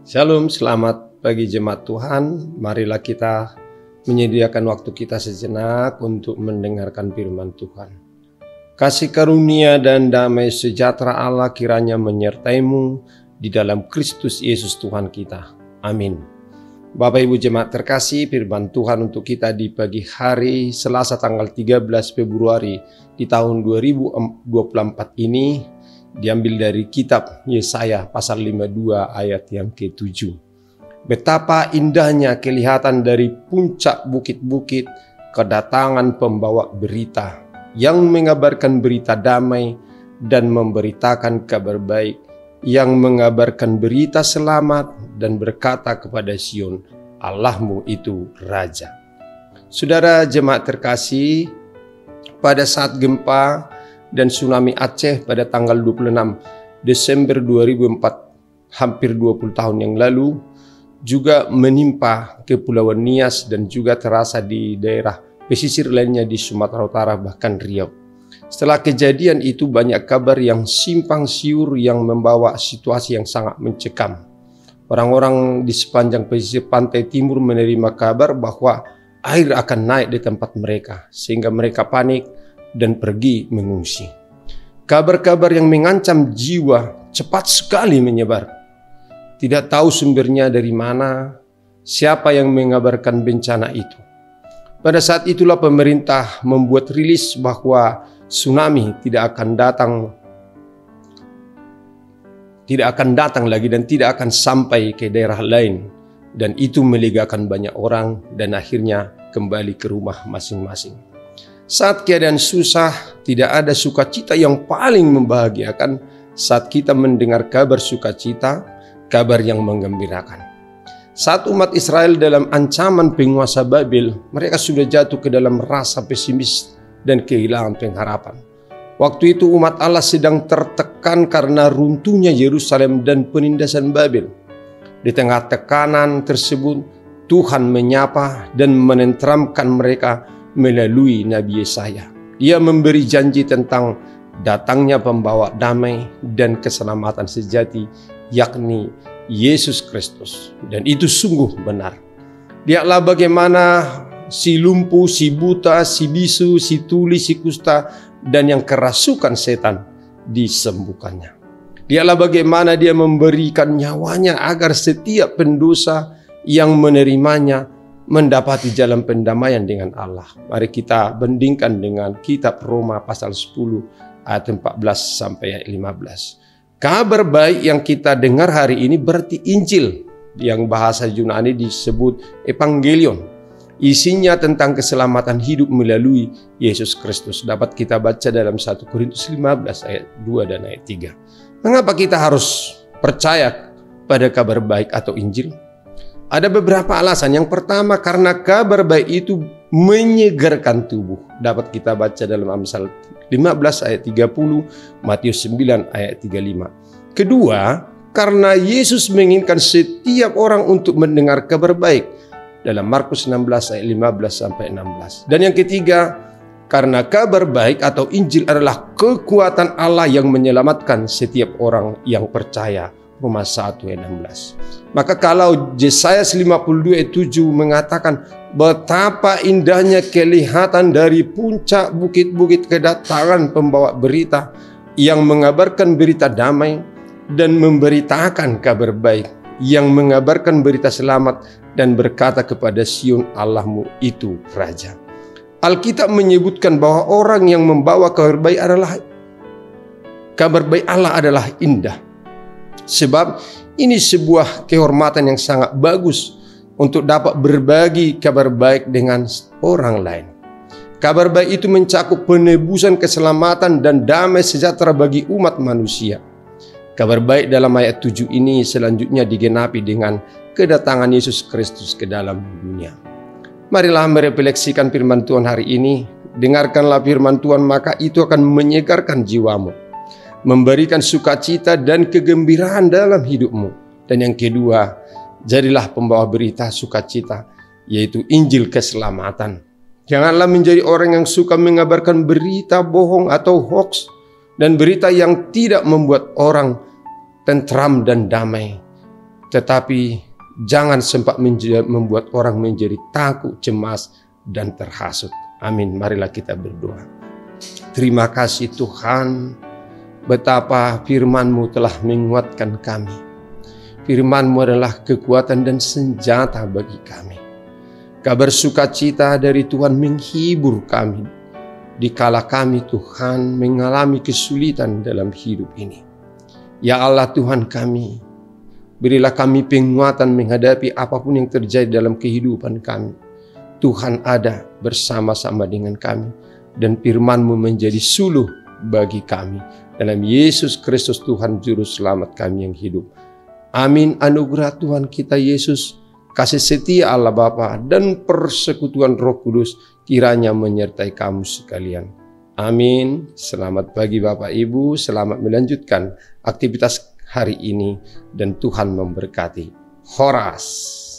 Shalom, selamat pagi jemaat Tuhan. Marilah kita menyediakan waktu kita sejenak untuk mendengarkan firman Tuhan. Kasih karunia dan damai sejahtera Allah kiranya menyertaimu di dalam Kristus Yesus Tuhan kita. Amin. Bapak Ibu jemaat terkasih, firman Tuhan untuk kita di pagi hari Selasa tanggal 13 Februari di tahun 2024 ini diambil dari kitab Yesaya pasal 52 ayat yang ke-7. Betapa indahnya kelihatan dari puncak bukit-bukit kedatangan pembawa berita yang mengabarkan berita damai dan memberitakan kabar baik, yang mengabarkan berita selamat dan berkata kepada Sion, Allahmu itu Raja. Saudara jemaat terkasih, pada saat gempa dan tsunami Aceh pada tanggal 26 Desember 2004, hampir 20 tahun yang lalu, juga menimpa Kepulauan Nias dan juga terasa di daerah pesisir lainnya di Sumatera Utara bahkan Riau. Setelah kejadian itu banyak kabar yang simpang siur yang membawa situasi yang sangat mencekam. Orang-orang di sepanjang pesisir pantai timur menerima kabar bahwa air akan naik di tempat mereka, sehingga mereka panik dan pergi mengungsi. Kabar-kabar yang mengancam jiwa cepat sekali menyebar. Tidak tahu sumbernya dari mana, siapa yang mengabarkan bencana itu. Pada saat itulah pemerintah membuat rilis bahwa tsunami tidak akan datang lagi dan tidak akan sampai ke daerah lain. Dan itu melegakan banyak orang dan akhirnya kembali ke rumah masing-masing. Saat keadaan susah, tidak ada sukacita yang paling membahagiakan saat kita mendengar kabar sukacita, kabar yang menggembirakan. Saat umat Israel dalam ancaman penguasa Babel, mereka sudah jatuh ke dalam rasa pesimis dan kehilangan pengharapan. Waktu itu umat Allah sedang tertekan karena runtuhnya Yerusalem dan penindasan Babel. Di tengah tekanan tersebut, Tuhan menyapa dan menenteramkan mereka melalui Nabi Yesaya. Dia memberi janji tentang datangnya pembawa damai dan keselamatan sejati, yakni Yesus Kristus. Dan itu sungguh benar. Lihatlah bagaimana si lumpuh, si buta, si bisu, si tuli, si kusta, dan yang kerasukan setan disembuhkannya. Lihatlah bagaimana dia memberikan nyawanya agar setiap pendosa yang menerimanya mendapati jalan pendamaian dengan Allah. Mari kita bandingkan dengan kitab Roma pasal 10 ayat 14 sampai ayat 15. Kabar baik yang kita dengar hari ini berarti Injil, yang bahasa Yunani disebut Evangelion. Isinya tentang keselamatan hidup melalui Yesus Kristus. Dapat kita baca dalam 1 Korintus 15 ayat 2 dan ayat 3. Mengapa kita harus percaya pada kabar baik atau Injil? Ada beberapa alasan. Yang pertama, karena kabar baik itu menyegarkan tubuh. Dapat kita baca dalam Amsal 15 ayat 30, Matius 9 ayat 35. Kedua, karena Yesus menginginkan setiap orang untuk mendengar kabar baik. Dalam Markus 16 ayat 15 sampai 16. Dan yang ketiga, karena kabar baik atau Injil adalah kekuatan Allah yang menyelamatkan setiap orang yang percaya. Roma 1 ayat 16. Maka kalau Yesaya 52 ayat 7 mengatakan betapa indahnya kelihatan dari puncak bukit-bukit kedatangan pembawa berita yang mengabarkan berita damai dan memberitakan kabar baik, yang mengabarkan berita selamat dan berkata kepada Sion, Allahmu itu Raja. Alkitab menyebutkan bahwa orang yang membawa kabar baik Allah adalah indah. Sebab ini sebuah kehormatan yang sangat bagus untuk dapat berbagi kabar baik dengan orang lain. Kabar baik itu mencakup penebusan, keselamatan, dan damai sejahtera bagi umat manusia. Kabar baik dalam ayat 7 ini selanjutnya digenapi dengan kedatangan Yesus Kristus ke dalam dunia. Marilah merefleksikan firman Tuhan hari ini. Dengarkanlah firman Tuhan, maka itu akan menyegarkan jiwamu, memberikan sukacita dan kegembiraan dalam hidupmu. Dan yang kedua, jadilah pembawa berita sukacita, yaitu Injil keselamatan. Janganlah menjadi orang yang suka mengabarkan berita bohong atau hoax dan berita yang tidak membuat orang tentram dan damai. tetapi jangan sempat membuat orang menjadi takut, cemas, dan terhasut. Amin. Marilah kita berdoa. Terima kasih Tuhan, betapa firman-Mu telah menguatkan kami. Firman-Mu adalah kekuatan dan senjata bagi kami. Kabar sukacita dari Tuhan menghibur kami dikala kami Tuhan mengalami kesulitan dalam hidup ini. Ya Allah Tuhan kami, berilah kami penguatan menghadapi apapun yang terjadi dalam kehidupan kami. Tuhan ada bersama-sama dengan kami, dan firman-Mu menjadi suluh bagi kami. Dalam Yesus Kristus Tuhan Juru Selamat kami yang hidup. Amin. Anugerah Tuhan kita Yesus, kasih setia Allah Bapa, dan persekutuan Roh Kudus kiranya menyertai kamu sekalian. Amin. Selamat pagi Bapak Ibu, selamat melanjutkan aktivitas hari ini, dan Tuhan memberkati. Horas.